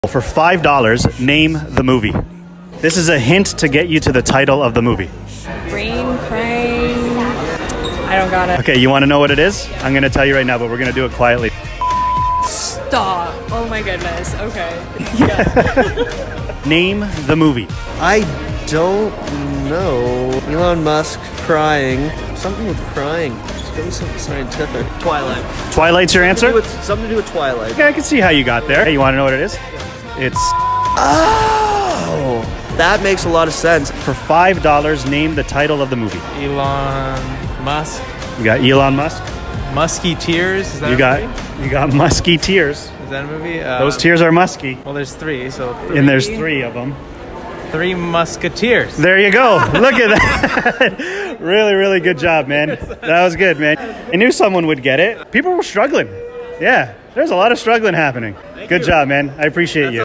For $5, name the movie. This is a hint to get you to the title of the movie. Rain, crying. I don't got it. Okay, you want to know what it is? I'm going to tell you right now, but we're going to do it quietly. Stop. Oh my goodness. Okay. Yeah. Name the movie. I don't know. Elon Musk crying. Something with crying. It's really something scientific. Twilight. Twilight's your answer? Something to do with Twilight. Okay, I can see how you got there. Hey, you want to know what it is? It's... Oh! That makes a lot of sense. For $5, name the title of the movie. Elon Musk. You got Elon Musk. Musketeers. Is that You got Musketeers. Is that a movie? Those tears are musky. Well, there's three, so And there's 3 of them. 3 Musketeers. There you go. Look at that. Really, really good job, man. That was good, man. I knew someone would get it. People were struggling. Yeah, there's a lot of struggling happening. Good job, man. I appreciate you.